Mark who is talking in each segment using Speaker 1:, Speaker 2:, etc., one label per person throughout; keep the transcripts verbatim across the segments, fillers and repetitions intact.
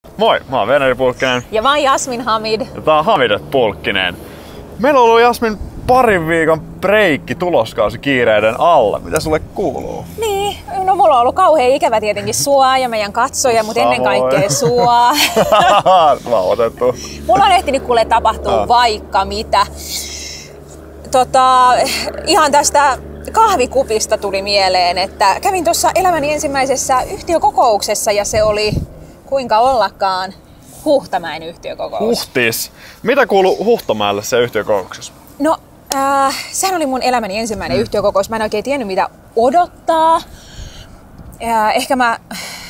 Speaker 1: Moi, mä oon Veneri Pulkkinen.
Speaker 2: Ja mä oon Jasmin Hamid.
Speaker 1: Ja tää on Hamidet Pulkkinen. Meillä on ollut, Jasmin, parin viikon breikki tuloskausi kiireiden alla. Mitä sulle kuuluu?
Speaker 2: Niin, no mulla on ollut kauhean ikävä tietenkin sua ja meidän katsoja, mutta ennen kaikkea sua.
Speaker 1: Lauotettu.
Speaker 2: Mulla on ehtinyt kuule tapahtua ah. vaikka mitä. Tota, ihan tästä kahvikupista tuli mieleen, että kävin tuossa elämäni ensimmäisessä yhtiökokouksessa ja se oli kuinka ollakaan Huhtamäen yhtiökokous.
Speaker 1: Huhtis. Mitä kuuluu Huhtamäelle se yhtiökokouksessa?
Speaker 2: No, äh, sehän oli mun elämäni ensimmäinen mm. yhtiökokous. Mä en oikein tiennyt mitä odottaa. Äh, ehkä mä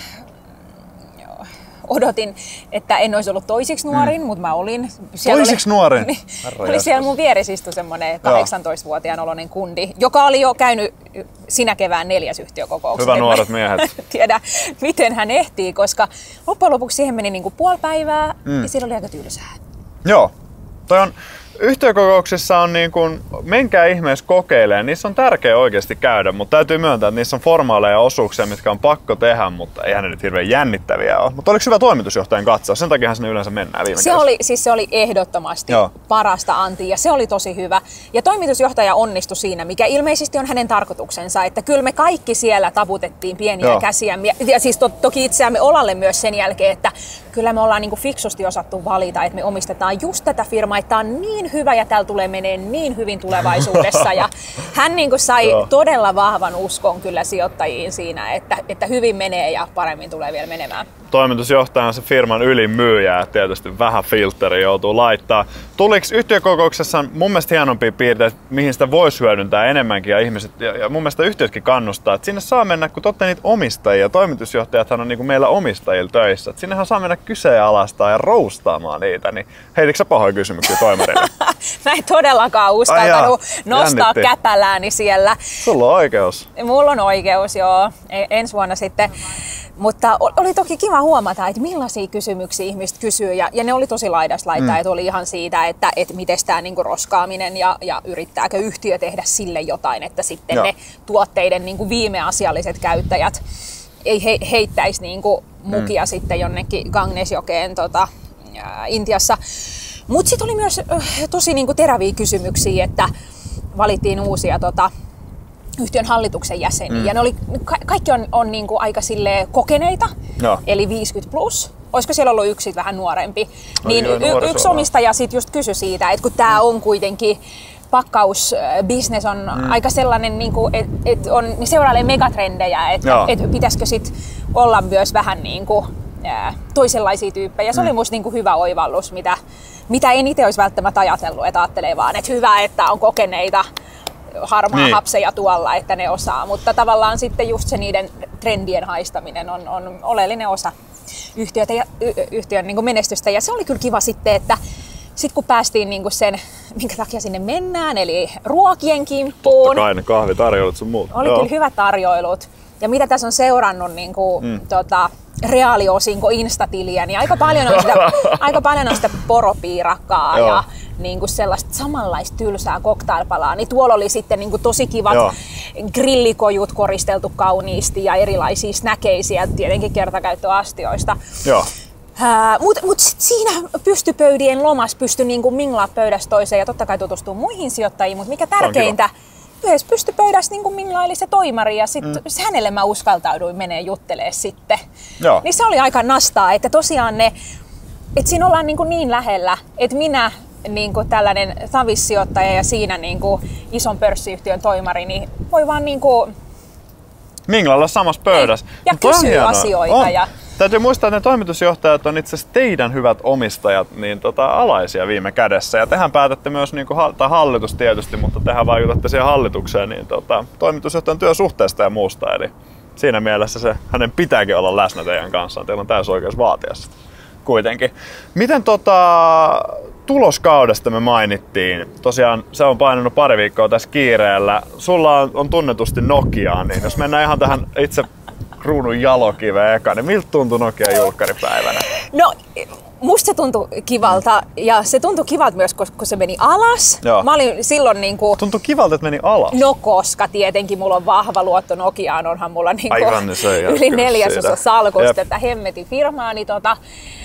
Speaker 2: odotin, että en olisi ollut toisiksi nuorin, mm. mutta mä olin. Siellä
Speaker 1: toisiksi
Speaker 2: oli,
Speaker 1: nuorin?
Speaker 2: Niin, oli siellä mun vieressä istui semmoinen kahdeksantoistavuotiaan oloinen kundi, joka oli jo käynyt sinä kevään neljäs yhtiökokouksessa.
Speaker 1: Hyvä nuoret miehet.
Speaker 2: Tiedä, miten hän ehtii, koska loppujen lopuksi siihen meni niinku puoli päivää mm. ja siinä oli aika tylsää.
Speaker 1: Joo. Toi on, yhtiökokouksissa on niin kuin, menkää ihmeessä kokeilemaan, niissä on tärkeää oikeasti käydä, mutta täytyy myöntää, että niissä on formaaleja osuuksia, mitkä on pakko tehdä, mutta eihän ne nyt hirveän jännittäviä ole. Mutta oliko hyvä toimitusjohtajan katsaus? Sen takiahan sinne yleensä mennään viime
Speaker 2: se oli, siis se oli ehdottomasti Joo. parasta antia ja se oli tosi hyvä. Ja toimitusjohtaja onnistui siinä, mikä ilmeisesti on hänen tarkoituksensa, että kyllä me kaikki siellä taputettiin pieniä Joo. käsiä. Ja siis to, toki itseämme olalle myös sen jälkeen, että kyllä me ollaan niin kuin fiksusti osattu valita, että me omistetaan just tätä firmaa, että tämä on niin hyvä ja täällä tulee menee niin hyvin tulevaisuudessa. Ja hän niin kuin sai Joo. todella vahvan uskon kyllä sijoittajiin siinä, että, että hyvin menee ja paremmin tulee vielä menemään.
Speaker 1: Toimitusjohtaja on se firman ylin myyjä, että tietysti vähän filtteri joutuu laittaa. Tuliko yhtiökokouksessa mun mielestä hienompia piirteitä, mihin sitä voisi hyödyntää enemmänkin ja ihmiset, ja, ja mun mielestä yhtiötkin kannustaa, että sinne saa mennä, kun te olette niitä omistajia, toimitusjohtajathan on niin kuin meillä omistajilla töissä, että sinnehän saa mennä kyseenalaistaa ja roustaamaan niitä, niin heitikö sä pahoja kysymyksiä toimarille?
Speaker 2: Mä en todellakaan uskaltanut nostaa jännitti. käpälääni siellä.
Speaker 1: Sulla on oikeus.
Speaker 2: Mulla on oikeus, joo. Ensi vuonna sitten. Mutta oli toki kiva huomata, että millaisia kysymyksiä ihmiset kysyy, ja, ja ne oli tosi laidasta laittaa, mm. että oli ihan siitä, että, että miten tämä niinku roskaaminen ja, ja yrittääkö yhtiö tehdä sille jotain, että sitten Joo. ne tuotteiden niinku viimeasialliset käyttäjät ei he, heittäisi niinku mukia mm. sitten jonnekin Gangesjokeen tota, ää, Intiassa. Mutta sitten oli myös äh, tosi niinku teräviä kysymyksiä, että valittiin uusia tota, yhtiön hallituksen jäseniä. Mm. Ja ne oli, ka- kaikki on, on niinku aika silleen kokeneita, no. eli viisikymmentä plus. Olisiko siellä ollut yksi vähän nuorempi? No, niin y- yksi omistaja sit just kysyi siitä, että kun tämä on kuitenkin pakkausbisnes on mm. aika sellainen, niinku, että et on, niin seurailee megatrendejä, että et pitäisikö sit olla myös vähän niinku, ää, toisenlaisia tyyppejä. Se mm. oli musta niinku hyvä oivallus, mitä, mitä en itse olisi välttämättä ajatellut, että ajattelee vaan, että hyvä, että on kokeneita harmaa niin. hapseja tuolla, että ne osaa, mutta tavallaan sitten just se niiden trendien haistaminen on, on oleellinen osa yhtiötä ja, y, yhtiön niin kuin menestystä. Ja se oli kyllä kiva sitten, että sitten kun päästiin niin kuin sen, minkä takia sinne mennään, eli ruokien kimppuun.
Speaker 1: Totta kai ne kahvitarjoilut sun muut.
Speaker 2: Oli Joo. kyllä hyvät tarjoilut. Ja mitä tässä on seurannut niin kuin, mm. tota, reaaliosinko Instatiliä, niin aika paljon on sitä, aika paljon on sitä poropiirakkaa ja niin kuin sellaista samanlaista tylsää cocktailpalaa. Niin tuolla oli sitten niin kuin tosi kivat Joo. grillikojut koristeltu kauniisti ja erilaisia snäkeisiä, tietenkin kertakäyttöastioista.
Speaker 1: Joo.
Speaker 2: Uh, Mutta mut siinä pystypöydien lomassa pystyi niinku minglaa pöydästä toiseen ja totta kai tutustua muihin sijoittajiin, mutta mikä tärkeintä, yhdessä pystypöydässä niinku minglaili se toimari ja sit mm. hänelle mä uskaltauduin menee juttelemaan sitten. Joo. Niin se oli aika nastaa, että tosiaan ne, että siinä ollaan niinku niin lähellä, että minä niinku tällainen tavissijoittaja ja siinä niinku ison pörssiyhtiön toimari, niin voi vaan niinku
Speaker 1: minglailla samassa pöydässä.
Speaker 2: Ja kysyä asioita.
Speaker 1: On.
Speaker 2: Ja
Speaker 1: täytyy muistaa, että ne toimitusjohtajat on itse asiassa teidän hyvät omistajat niin tota, alaisia viime kädessä. Ja tehän päätätte myös, niin kuin, tai hallitus tietysti, mutta tehän vaikutatte siihen hallitukseen niin, tota, toimitusjohtajan työsuhteesta ja muusta. Eli siinä mielessä se, hänen pitääkin olla läsnä teidän kanssaan. Teillä on täysin oikeus vaatia sitä kuitenkin. Miten tota, tuloskaudesta me mainittiin? Tosiaan se on painanut pari viikkoa tässä kiireellä. Sulla on, on tunnetusti Nokiaa, niin jos mennään ihan tähän itse kruunun jalokiveen eka, niin miltä tuntui Nokian julkkaripäivänä?
Speaker 2: No, musta se tuntui kivalta ja se tuntui kivalta myös, kun se meni alas. Joo. Mä olin silloin niinku
Speaker 1: tuntui kivalta, että meni alas?
Speaker 2: No, koska tietenkin mulla on vahva luotto Nokiaan, onhan mulla niinku
Speaker 1: Aivan, niin se
Speaker 2: yli neljäsosa salkusta tätä hemmetin firmaa, niin tota,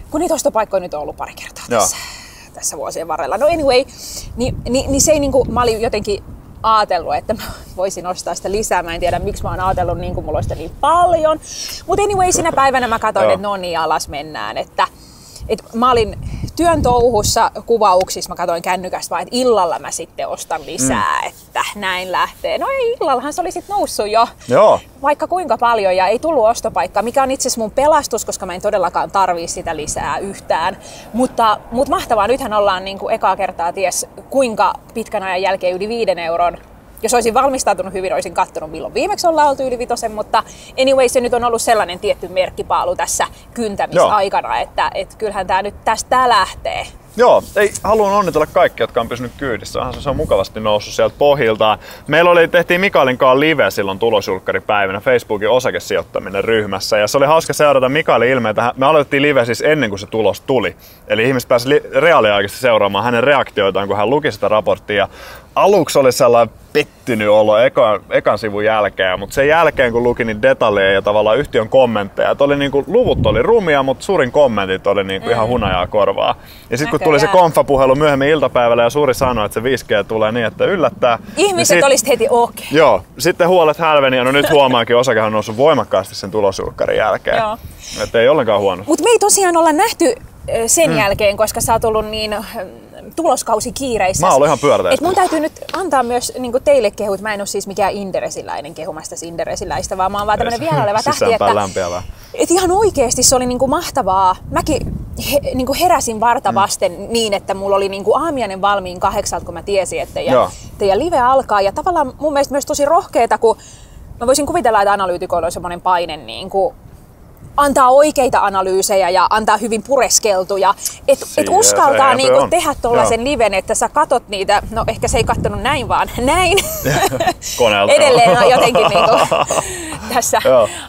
Speaker 2: kun niitä ostopaikkoja nyt on ollut pari kertaa tässä, tässä vuosien varrella. No anyway, niin, niin, niin se ei niinku, mä olin jotenkin ajatellut, että mä voisin ostaa sitä lisää. Mä en tiedä, miksi mä oon ajatellut niin kuin mulla on sitä niin paljon. Mutta anyway, sinä päivänä mä katsoin, että no niin, alas mennään. Että, että mä olin työn touhussa kuvauksissa, mä katsoin kännykästä vaan, että illalla mä sitten ostan lisää, mm. että näin lähtee. No ei, illallahan se oli sitten noussut jo. Joo. Vaikka kuinka paljon ja ei tullut ostopaikkaa, mikä on itse asiassa mun pelastus, koska mä en todellakaan tarvii sitä lisää yhtään. Mutta, mutta mahtavaa, nythän ollaan niin kuin ekaa kertaa ties kuinka pitkän ajan jälkeen yli viiden euron. Jos olisin valmistautunut hyvin, olisin katsonut milloin viimeksi ollaan oltu yli vitosen, mutta anyway se nyt on ollut sellainen tietty merkkipaalu tässä kyntämisaikana, että et kyllähän tää nyt tästä lähtee.
Speaker 1: Joo, ei, haluan onnitella kaikkia, jotka on pysynyt kyydissä. Se on mukavasti noussut sieltä pohjiltaan. Meillä oli, tehtiin Mikaelin kanssa live silloin tulosjulkkaripäivänä Facebookin osakesijoittaminen ryhmässä. Ja se oli hauska seurata Mikaelin ilmeitä. Me aloitettiin live siis ennen kuin se tulos tuli. Eli ihmiset pääsivät reaaliaikaisesti seuraamaan hänen reaktioitaan, kun hän luki sitä raporttia. Aluksi oli sellainen pettynyt olo ekan, ekan sivun jälkeen, mutta sen jälkeen kun luki niitä detaljeja ja tavallaan yhtiön kommentteja, että oli niinku, luvut oli rumia, mutta suurin kommentit oli niinku mm. ihan hunajaa korvaa. Ja sitten kun tuli se konfapuhelu myöhemmin iltapäivällä ja Suuri sanoi, että se viisi G tulee niin, että yllättää.
Speaker 2: Ihmiset niin olisivat heti okei. Okay.
Speaker 1: Joo, sitten huolet hälveni ja no nyt huomaakin, osakehan on noussut voimakkaasti sen tulosjulkkarin jälkeen. Joo. Että ei ollenkaan huono.
Speaker 2: Mutta me ei tosiaan olla nähty sen mm. jälkeen, koska sä oot ollut niin tuloskausi kiireissä.
Speaker 1: Mä oon ihan pyöräteistä.
Speaker 2: Mun täytyy nyt antaa myös niin teille kehut. Mä en ole siis mikään inderesiläinen kehumasta inderesiläistä, vaan mä oon vaan tämmönen vielä oleva tähti, että, että ihan oikeesti se oli niin kuin mahtavaa. Mäkin he, niin kuin heräsin varta vasten mm. niin, että mulla oli niin kuin aamiainen valmiin kahdeksalta, kun mä tiesin, että teidän, teidän live alkaa. Ja tavallaan mun mielestä myös tosi rohkeeta, kun mä voisin kuvitella, että analyytikoilla on semmoinen paine niin kuin antaa oikeita analyysejä ja antaa hyvin pureskeltuja. Että et uskaltaa niinku tehdä tuollaisen liven, että sä katot niitä, no ehkä se ei kattonut näin vaan näin.
Speaker 1: Koneelta.
Speaker 2: Edelleen on jotenkin niinku tässä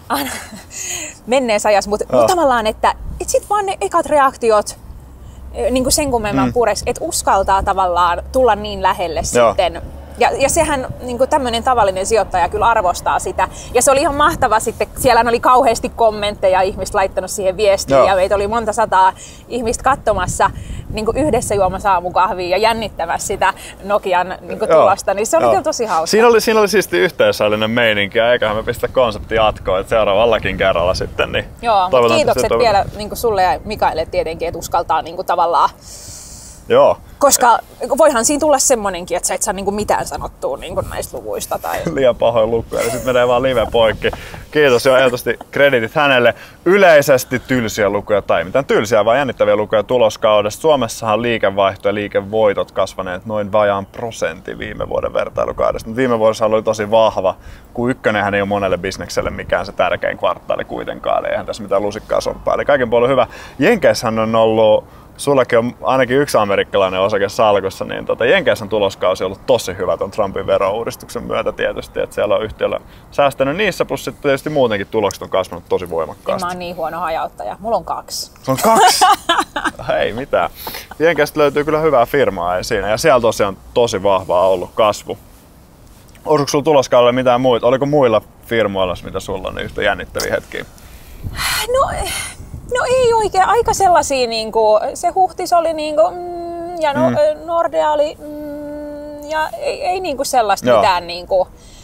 Speaker 2: menneessä ajassa, mutta mut tavallaan, että et sit vaan ne ekat reaktiot niinku sen kummemman mm. pures, että uskaltaa tavallaan tulla niin lähelle Joo. sitten. Ja, ja sehän niin tämmöinen tavallinen sijoittaja kyllä arvostaa sitä. Ja se oli ihan mahtava sitten. Siellä oli kauheasti kommentteja, ihmiset laittanut siihen viestiä. Joo. Ja meitä oli monta sataa ihmistä katsomassa niin yhdessä juomassa aamukahvia ja jännittämässä sitä Nokian niin tulosta. Niin se oli Joo. kyllä tosi hauska.
Speaker 1: Siinä oli, siinä oli siisti yhteisöllinen meininki ja eiköhän me pistä konsepti jatkoon, että seuraavallakin kerralla sitten. Niin
Speaker 2: Joo, kiitokset vielä niin sulle ja Mikaelle tietenkin, että uskaltaa niin tavallaan.
Speaker 1: Joo.
Speaker 2: Koska voihan siinä tulla semmonenkin, että sä et saa niinku mitään sanottua niinku näistä luvuista. Tai
Speaker 1: liian pahoin lukuja, eli sitten menee vaan live poikki. Kiitos jo ehdottomasti kreditit hänelle. Yleisesti tylsiä lukuja tai mitään tylsiä, vaan jännittäviä lukuja tuloskaudesta. Suomessahan liikevaihto ja liikevoitot kasvaneet noin vajaan prosentin viime vuoden vertailukaudesta. Mutta viime vuodessa oli tosi vahva, kun ykkönenhän ei ole monelle bisnekselle mikään se tärkein kvartaali kuitenkaan. Eli eihän tässä mitään lusikkaa soppaa. Eli kaiken puolella hyvä. Jenkeissähän on ollut sullakin on ainakin yksi amerikkalainen osake salkussa, niin tota, Jenkeissä on tuloskausi ollut tosi hyvä ton Trumpin verouudistuksen myötä tietysti, että siellä on yhtiöllä säästänyt niissä, plus sitten tietysti muutenkin tulokset on kasvanut tosi voimakkaasti.
Speaker 2: Mä oon niin huono hajauttaja. Mulla on kaksi.
Speaker 1: Se on kaksi? Ei mitään. Jenkeistä löytyy kyllä hyvää firmaa ei siinä, ja siellä tosiaan tosi vahvaa ollut kasvu. Olisiko sulla tuloskaudella mitään muita? Oliko muilla firmoilla, mitä sulla on, niin yhtä jännittäviä hetkiä?
Speaker 2: No... No ei oikein, aika sellaisia, niinku, se Huhtis oli niinku, mm, ja no, mm. Nordea oli, mm, ja ei, ei niinku sellaista Joo. mitään niinku,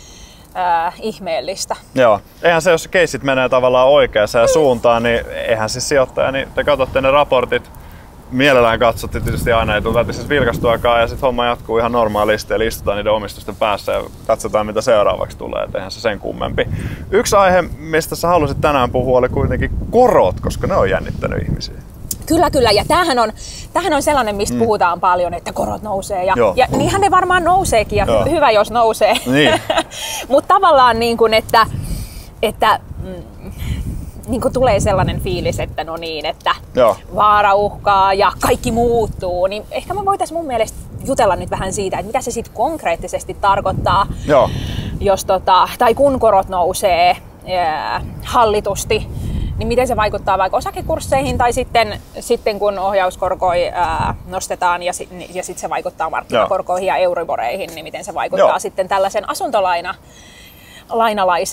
Speaker 2: äh, ihmeellistä.
Speaker 1: Joo, eihän se, jos keissit menee tavallaan oikeaan mm. suuntaan, niin eihän siis sijoittaja, niin te katsotte ne raportit, mielellään katsotte tietysti aina, ei tule siis vilkastuakaan ja sitten homma jatkuu ihan normaalisti, eli istutaan niiden omistusten päässä ja katsotaan mitä seuraavaksi tulee, et eihän se sen kummempi. Yksi aihe, mistä sä halusit tänään puhua, oli kuitenkin korot, koska ne on jännittänyt ihmisiä.
Speaker 2: Kyllä, kyllä. Ja tämähän on, tämähän on sellainen, mistä mm. puhutaan paljon, että korot nousee. Ja, ja niinhän ne varmaan nouseekin, ja Joo. hyvä jos nousee. Niin. Mutta tavallaan niin kuin, että... että mm, niin kuin tulee sellainen fiilis, että no niin, että Joo. vaara uhkaa ja kaikki muuttuu, niin ehkä me voitaisiin mun mielestä jutella nyt vähän siitä, että mitä se sitten konkreettisesti tarkoittaa, Joo. jos tota, tai kun korot nousee ää, hallitusti, niin miten se vaikuttaa vaikka osakekursseihin tai sitten, sitten kun ohjauskorkoja ää, nostetaan ja, ja sitten se vaikuttaa markkinakorkoihin Joo. ja euriboreihin, niin miten se vaikuttaa Joo. sitten tällaisen asuntolaina lainalaisen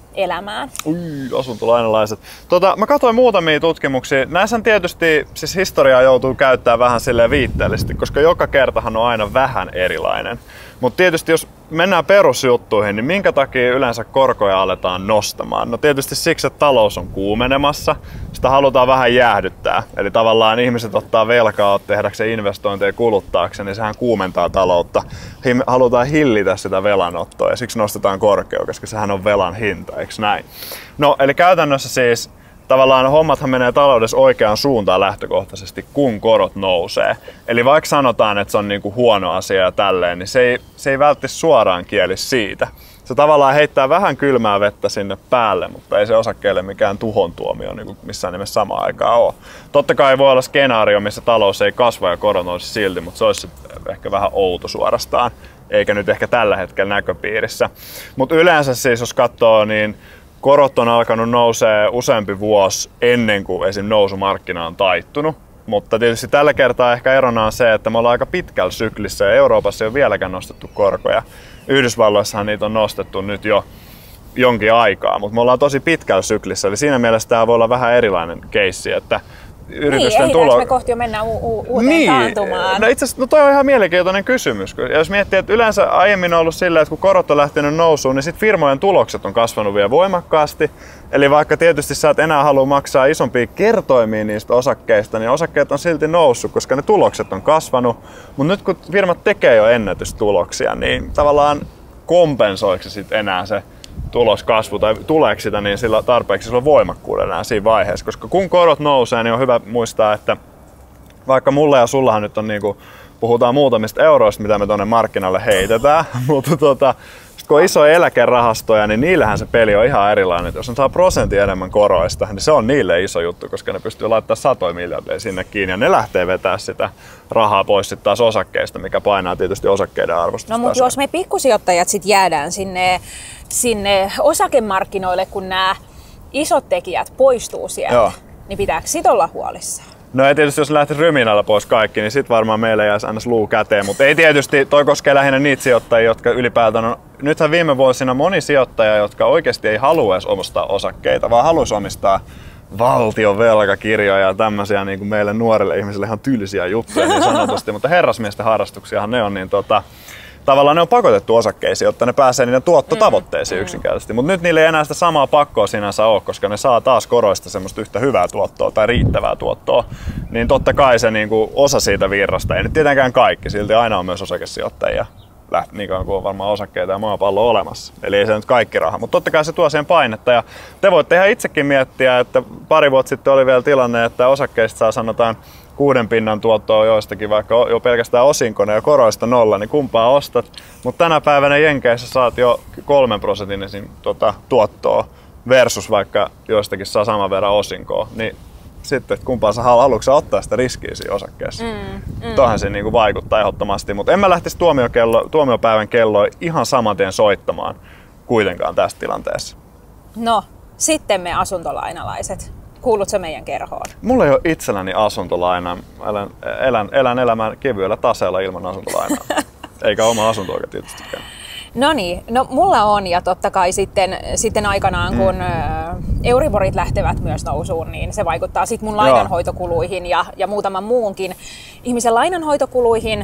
Speaker 2: elämään.
Speaker 1: Ui, asuntolainalaiset. Tota, mä katsoin muutamia tutkimuksia. Näissä tietysti siis historiaa joutuu käyttämään vähän silleen viitteellisesti, koska joka kertahan on aina vähän erilainen. Mutta tietysti jos mennään perusjuttuihin, niin minkä takia yleensä korkoja aletaan nostamaan? No tietysti siksi, että talous on kuumenemassa. Sitä halutaan vähän jäähdyttää. Eli tavallaan ihmiset ottaa velkaa tehdäkseen investointeja kuluttaakseen, niin sehän kuumentaa taloutta. Halutaan hillitä sitä velanottoa ja siksi nostetaan korkeutta, koska sehän on velan hinta, eikö näin? No eli käytännössä siis tavallaan hommathan menee taloudessa oikeaan suuntaan lähtökohtaisesti, kun korot nousee. Eli vaikka sanotaan, että se on niinku huono asia ja tälleen, niin se ei, se ei välttämättä suoraan kieli siitä. Se tavallaan heittää vähän kylmää vettä sinne päälle, mutta ei se osakkeelle mikään tuhon tuomio niin missään nimessä samaan aikaan ole. Totta kai voi olla skenaario, missä talous ei kasva ja korot nousisi silti, mutta se olisi ehkä vähän outo suorastaan, eikä nyt ehkä tällä hetkellä näköpiirissä. Mutta yleensä siis, jos katsoo, niin korot on alkanut nousee useampi vuosi ennen kuin esim. Nousumarkkina on taittunut. Mutta tietysti tällä kertaa ehkä erona on se, että me ollaan aika pitkällä syklissä ja Euroopassa ei ole vieläkään nostettu korkoja. Yhdysvalloissahan niitä on nostettu nyt jo jonkin aikaa, mutta me ollaan tosi pitkällä syklissä. Eli siinä mielessä tämä voi olla vähän erilainen keissi, että yritysten
Speaker 2: niin,
Speaker 1: tulo...
Speaker 2: me kohti jo mennään u- u- uuteen
Speaker 1: niin.
Speaker 2: taantumaan?
Speaker 1: No itse asiassa, no toi on ihan mielenkiintoinen kysymys. Ja jos miettii, että yleensä aiemmin on ollut silleen, että kun korot on lähtenyt nousuun, niin sit firmojen tulokset on kasvanut vielä voimakkaasti. Eli vaikka tietysti sä et enää halua maksaa isompia kertoimia niistä osakkeista, niin osakkeet on silti noussut, koska ne tulokset on kasvanut. Mutta nyt kun firmat tekee jo ennätystuloksia, niin tavallaan kompensoiko se sit enää se tuloskasvu tai tuleeko sitä niin sillä tarpeeksi sillä voimakkuudella enää siinä vaiheessa, koska kun korot nousee, niin on hyvä muistaa, että vaikka mulla ja sullahan nyt on niinku, puhutaan muutamista euroista, mitä me tuonne markkinalle heitetään, mutta tota, sit kun on isoja eläkerahastoja, niin niillähän se peli on ihan erilainen. Jos ne saa prosentin enemmän koroista, niin se on niille iso juttu, koska ne pystyy laittamaan satoja miljardeja sinne kiinni ja ne lähtee vetää sitä rahaa pois sitten taas osakkeista, mikä painaa tietysti osakkeiden arvostusta.
Speaker 2: No mutta jos me pikkusijoittajat sitten jäädään sinne, sinne osakemarkkinoille, kun nämä isot tekijät poistuu sieltä, joo, niin pitääkö sit olla huolissaan?
Speaker 1: No ei tietysti, jos lähtisi ryminällä pois kaikki, niin sit varmaan meille jäisi aina luu käteen, mutta ei tietysti, toi koskee lähinnä niitä sijoittajia, jotka ylipäätään on, nythän viime vuosina moni sijoittaja, jotka oikeasti ei halua edes omistaa osakkeita, vaan haluaisi omistaa valtion velkakirjoja ja tämmöisiä niin kuin meille nuorille ihmisille ihan tylsiä juttuja niin sanotusti, mutta herrasmiesten harrastuksiahan ne on niin tota, tavallaan ne on pakotettu osakkeisiin, jotta ne pääsee niiden tuottotavoitteisiin mm. yksinkertaisesti. Mutta nyt niille ei enää sitä samaa pakkoa sinänsä ole, koska ne saa taas koroista semmoista yhtä hyvää tuottoa tai riittävää tuottoa. Niin totta kai se niinku osa siitä virrasta, ei nyt tietenkään kaikki, silti aina on myös osakesijoittajia. Läht, niin kauan kuin on varmaan osakkeita ja maapallo olemassa. Eli ei se nyt kaikki raha, mutta totta kai se tuo siihen painetta. Ja te voitte ihan itsekin miettiä, että pari vuotta sitten oli vielä tilanne, että osakkeista saa sanotaan kuuden pinnan tuottoa joistakin, vaikka jo pelkästään osinkona ja koroista nolla, niin kumpaa ostat. Mutta tänä päivänä Jenkeissä saat jo kolmen prosentin esim. Tuota, tuottoa versus vaikka joistakin saa saman verran osinkoa. Niin sitten, että kumpaa sä haluatko ottaa sitä riskiä siinä osakkeessa. Mm, mm. Toihan se niinku vaikuttaa ehdottomasti, mutta en mä lähtisi tuomiopäivän kelloa ihan saman tien soittamaan kuitenkaan tässä tilanteessa.
Speaker 2: No, sitten me asuntolainalaiset. Kuulutko meidän kerhoon?
Speaker 1: Mulla ei ole itselläni asuntolainaa. Elän, elän, elän elämän kevyellä taseella ilman asuntolainaa. Eikä oma asunto oikein tietystikään.
Speaker 2: No niin, no mulla on ja totta kai sitten, sitten aikanaan kun mm. Euriborit lähtevät myös nousuun, niin se vaikuttaa sitten mun lainanhoitokuluihin ja, ja muutaman muunkin ihmisen lainanhoitokuluihin.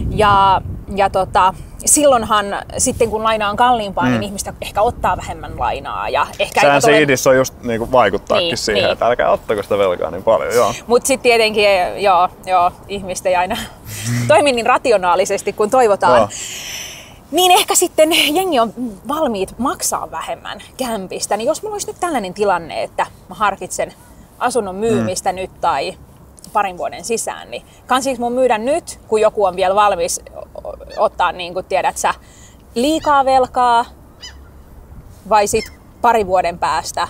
Speaker 2: Ja, ja tota, silloinhan sitten kun laina on kalliimpaa, mm. niin ihmistä ehkä ottaa vähemmän lainaa. Ja ehkä
Speaker 1: sehän se idis on just niinku vaikuttaakin niin, siihen, niin. Että älkää ottako sitä velkaa niin paljon. Joo.
Speaker 2: Mut sitten tietenkin joo, joo, ihmiset ei aina toimi niin rationaalisesti kuin toivotaan. Joo. Niin ehkä sitten jengi on valmiit maksaa vähemmän kämpistä. Niin jos mulla olisi nyt tällainen tilanne, että mä harkitsen asunnon myymistä mm. nyt tai parin vuoden sisään, niin kansiks mun myydä nyt, kun joku on vielä valmis ottaa, niin kuin tiedät sä, liikaa velkaa vai sit pari vuoden päästä?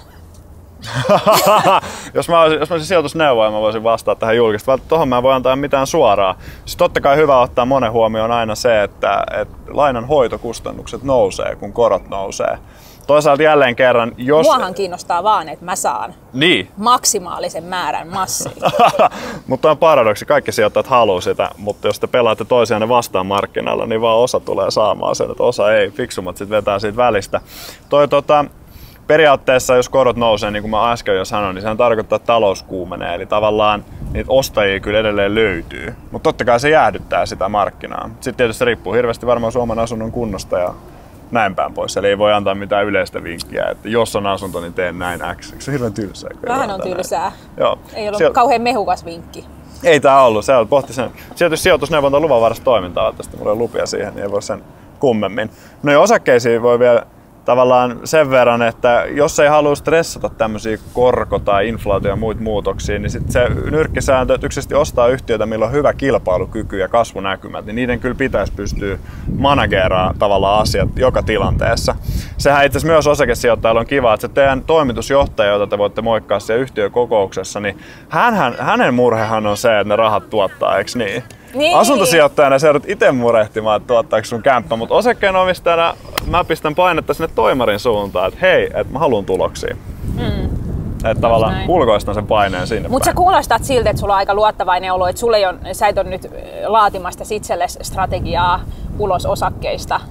Speaker 1: jos mä olisin, jos mä olisin sijoitusneuvoja, mä voisin vastata tähän julkisesti. Tuohon mä en voi antaa mitään suoraa. Siis totta kai hyvä ottaa monen huomioon aina se, että, että lainan hoitokustannukset nousee, kun korot nousee. Toisaalta jälleen kerran, jos...
Speaker 2: Muahan kiinnostaa vaan, että mä saan
Speaker 1: niin.
Speaker 2: maksimaalisen määrän massia.
Speaker 1: Mutta on paradoksi, kaikki sijoittajat haluaa sitä, mutta jos te pelaatte toisiaan vastaan markkinoilla, niin vaan osa tulee saamaan sen, että osa ei. Fiksummat sitten vetää siitä välistä. Toi, tota, periaatteessa jos korot nousee, niin kuin mä äsken jo sanoin, niin sehän tarkoittaa, että talous kuumenee. Eli tavallaan niitä ostajia kyllä edelleen löytyy. Mutta totta kai se jäähdyttää sitä markkinaa. Sitten tietysti se riippuu hirveästi varmaan Suomen asunnon kunnosta ja näin päin pois. Eli ei voi antaa mitään yleistä vinkkiä, että jos on asunto, niin teen näin X. Se on hirveän tylsää.
Speaker 2: Vähän on tylsää.
Speaker 1: Joo.
Speaker 2: Ei ollut
Speaker 1: Siel...
Speaker 2: kauhean mehukas vinkki.
Speaker 1: Ei tää ollut. Se pohti sen. Sijoitus, sijoitusneuvonta on luvanvaraista toimintaa. Tästä mulla on lupia siihen, niin ei voi sen kummemmin. No ja osakkeisiin voi vielä tavallaan sen verran, että jos ei halua stressata tämmöisiä korko- tai inflaatio- ja muita muutoksia, niin sit se nyrkkisääntö, että yksisesti ostaa yhtiötä, millä on hyvä kilpailukyky ja kasvunäkymät, niin niiden kyllä pitäisi pystyä manageraamaan tavallaan asiat joka tilanteessa. Sehän itse asiassa myös osakesijoittajalla on kiva, että se teidän toimitusjohtaja, jota te voitte moikkaa siellä yhtiökokouksessa, niin hänhän, hänen murhehan on se, että ne rahat tuottaa, eikö niin?
Speaker 2: Niin.
Speaker 1: Asuntosijoittajana sä joudut itse murehtimaan, että tuottaako sun kämppä, mutta osakkeenomistajana mä pistän painetta sinne toimarin suuntaan, että hei, että mä haluan tuloksia. Mm. Että tavallaan ulkoistan sen paineen sinne.
Speaker 2: Mutta sä kuulostat siltä, että sulla on aika luottavainen olo, että sulle ei on, sä et ole nyt laatimasta itsellesi strategiaa ulos osakkeista.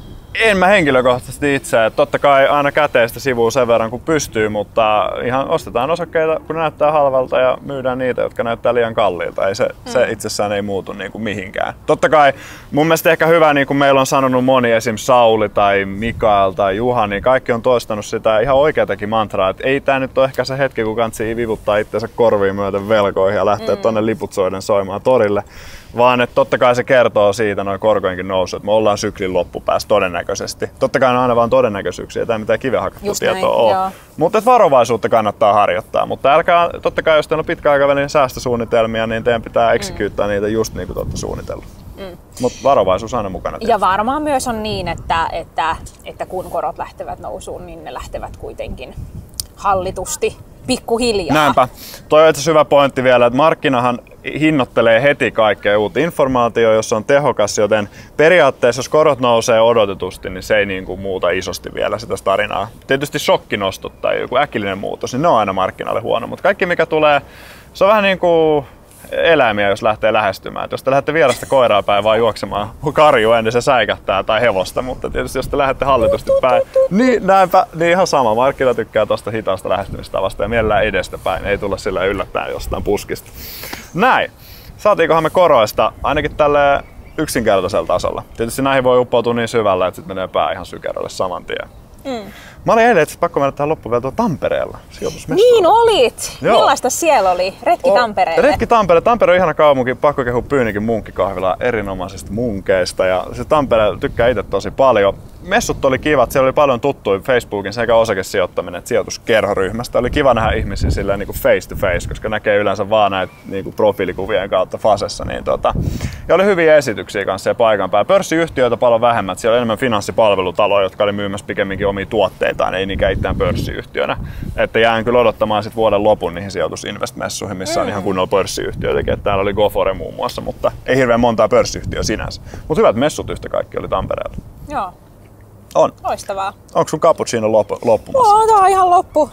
Speaker 1: En mä henkilökohtaisesti itse. Totta kai aina käteistä sivuu sen verran kun pystyy, mutta ihan ostetaan osakkeita kun ne näyttää halvalta ja myydään niitä, jotka näyttää liian kalliilta. Ei se, mm. se itsessään ei muutu niin kuin mihinkään. Totta kai mun mielestä ehkä hyvä, niin kuin meillä on sanonut moni, esim. Sauli tai Mikael tai Juha, niin kaikki on toistanut sitä ihan oikeatakin mantraa, että ei tää nyt ole ehkä se hetki, kun kansi vivuttaa itseensä korviin myöten velkoihin ja lähtee mm. tonne liput soiden soimaan torille. Vaan että totta kai se kertoo siitä noin korkoinkin nousu, että me ollaan syklin loppupäässä todennäköisesti. Totta kai ne on aina vaan todennäköisyyksiä, tämä ei mitään kiven hakattua tietoa ole. Mutta varovaisuutta kannattaa harjoittaa. Mutta älkää, totta kai jos teillä on pitkäaikavälin säästösuunnitelmia, niin teidän pitää executtaa mm. niitä just niin kuin te olette suunnitellut. Mm. Mutta varovaisuus aina mukana. Tietysti.
Speaker 2: Ja varmaan myös on niin, että, että, että kun korot lähtevät nousuun, niin ne lähtevät kuitenkin hallitusti. Pikkuhiljaa.
Speaker 1: Näinpä. Toi on itse asiassa hyvä pointti vielä, että markkinahan hinnoittelee heti kaikkea uutta informaatiota, jos on tehokas, joten periaatteessa jos korot nousee odotetusti, niin se ei niin kuin muuta isosti vielä sitä tarinaa. Tietysti shokkinostot tai joku äkillinen muutos, niin ne on aina markkinalle huono, mutta kaikki mikä tulee, se on vähän niin kuin eläimiä, jos lähtee lähestymään. Et jos te lähdette vierasta koiraa päin vaan juoksemaan karjua, niin se säikähtää tai hevosta, mutta tietysti jos te lähdette hallitusti päin, niin näinpä, niin ihan sama. Markkina tykkää tuosta hitaasta lähestymistavasta ja mielellään edestä päin. Ei tulla sillä yllättäen jostain puskista. Näin. Saatiinkohan me koroista ainakin tälle yksinkertaisella tasolla. Tietysti näihin voi uppoutua niin syvällä, että sitten menee pää ihan sykerolle saman tien. Mm. Mä olin eilen, että pakko mennä tähän loppuun vielä tuolla Tampereella.
Speaker 2: Niin olit! Joo. Millaista siellä oli? Retki o, Tampereelle.
Speaker 1: Retki Tampere. Tampere on ihana kaupunki. Pakko kehua Pyynikin munkkikahvila erinomaisista munkeista. Ja se Tampere tykkää itse tosi paljon. Messut oli kivat. Siellä oli paljon tuttuja Facebookin sekä osakesijoittaminen että sijoituskerhoryhmästä. Oli kiva nähdä ihmisiä silleen niin kuin face to face, koska näkee yleensä vaan näitä niin kuin profiilikuvien kautta Fasessa. Niin tota. Ja oli hyviä esityksiä kanssa siellä paikan päällä. Pörssiyhtiöitä paljon vähemmän. Siellä oli enemmän finanssipalvelutaloja, jotka oli myymässä pikemminkin omia tuotteitaan, ei niinkään itseään pörssiyhtiönä. Että jään kyllä odottamaan sit vuoden lopun niihin sijoitusinvestmessuihin, missä on ihan kunnolla pörssiyhtiöitä. Täällä oli Gofore muun muassa, mutta ei hirveän montaa pörssiyhtiöä sinänsä. Mutta hyvät messut yhtä kaikki oli Tampereella.
Speaker 2: Joo.
Speaker 1: On.
Speaker 2: Loistavaa.
Speaker 1: Onko sun cappuccino loppu, loppumassa?
Speaker 2: Oo, tää on ihan loppu.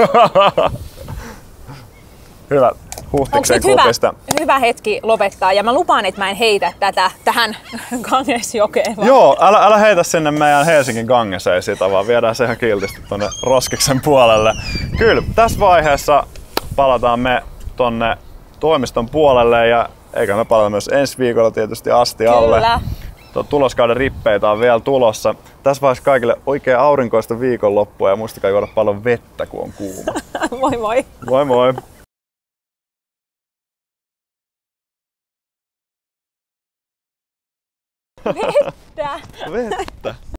Speaker 1: Hyvä. Huhtiksen
Speaker 2: hyvä, hyvä hetki lopettaa ja mä lupaan, että mä en heitä tätä tähän Gangesjokeen.
Speaker 1: Joo, älä, älä heitä sinne meidän Helsingin Gangeseen sitä, vaan viedään se ihan kiltisti tonne Roskiksen puolelle. Kyllä, tässä vaiheessa palataan me tonne toimiston puolelle ja eikä me palata myös ensi viikolla tietysti asti alle.
Speaker 2: Kyllä.
Speaker 1: Tuo tuloskauden rippeitä on vielä tulossa. Tässä vaiheessa kaikille oikein aurinkoista viikonloppua ja muistakaa juoda paljon vettä, kun on kuuma.
Speaker 2: Moi moi!
Speaker 1: Moi moi!
Speaker 2: Vettä!
Speaker 1: Vettä!